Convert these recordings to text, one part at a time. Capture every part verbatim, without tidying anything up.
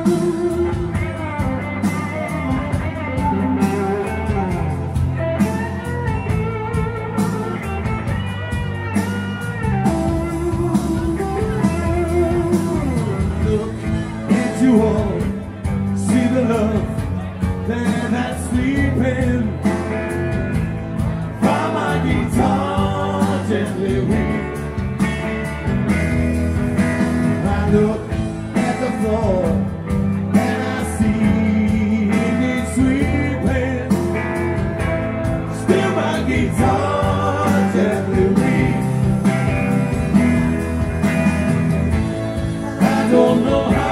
You all see the love that that's sleeping from my guitar gently weep. I look at the floor and I see it sweeping. Still my guitar gently weep. I don't know how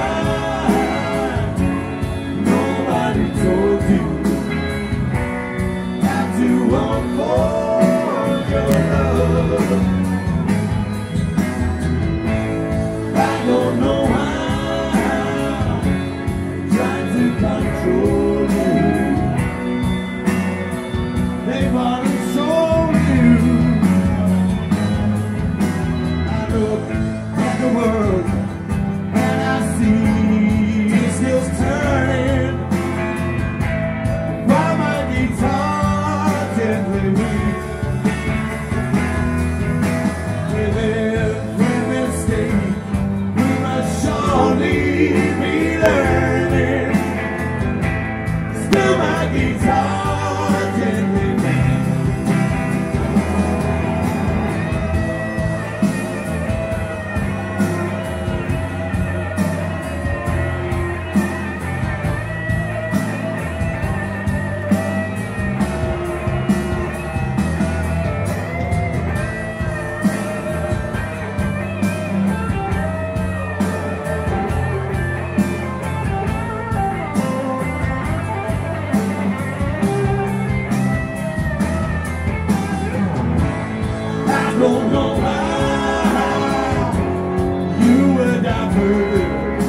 don't know how you and I heard.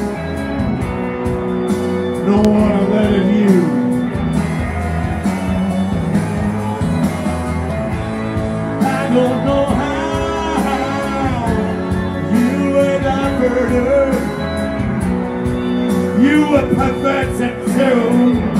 No one letting you. I don't know how you and I heard. You were perfect and true.